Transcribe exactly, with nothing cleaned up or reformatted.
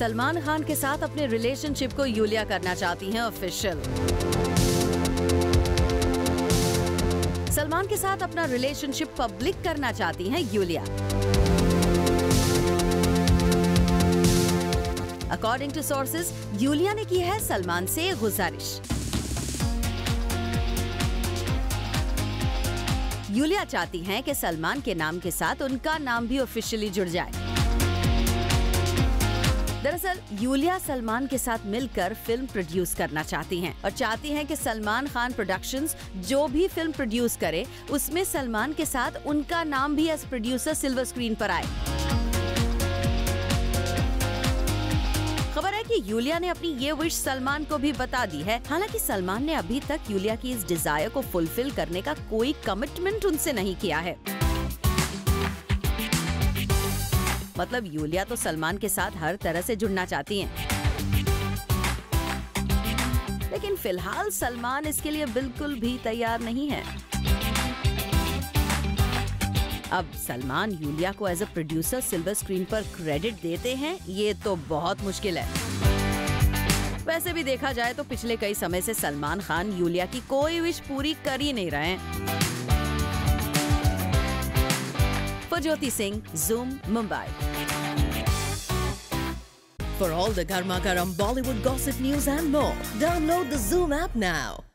सलमान खान के साथ अपने रिलेशनशिप को यूलिया करना चाहती हैं ऑफिशियल। सलमान के साथ अपना रिलेशनशिप पब्लिक करना चाहती हैं Yulia. According to sources, Yulia ने की है सलमान से गुजारिश। यूलिया चाहती हैं कि सलमान के नाम के साथ उनका नाम भी ऑफिशियली जुड़ जाए। दरअसल यूलिया सलमान के साथ मिलकर फिल्म प्रोड्यूस करना चाहती हैं और चाहती हैं कि सलमान खान प्रोडक्शंस जो भी फिल्म प्रोड्यूस करे उसमें सलमान के साथ उनका नाम भी एज प्रोड्यूसर सिल्वर स्क्रीन पर आए। खबर है कि यूलिया ने अपनी ये विश सलमान को भी बता दी है। हालांकि सलमान ने अभी तक यूलिया की इस डिजायर को फुलफिल करने का कोई कमिटमेंट उनसे नहीं किया है। मतलब यूलिया तो सलमान के साथ हर तरह से जुड़ना चाहती हैं। लेकिन फिलहाल सलमान इसके लिए बिल्कुल भी तैयार नहीं है। अब सलमान यूलिया को as a producer silver screen पर क्रेडिट देते हैं, ये तो बहुत मुश्किल है। वैसे भी देखा जाए तो पिछले कई समय से सलमान खान यूलिया की कोई विश पूरी कर ही नहीं रहे हैं। Jyoti Singh, Zoom, Mumbai. For all the Garma Garam Bollywood gossip news and more, download the Zoom app now.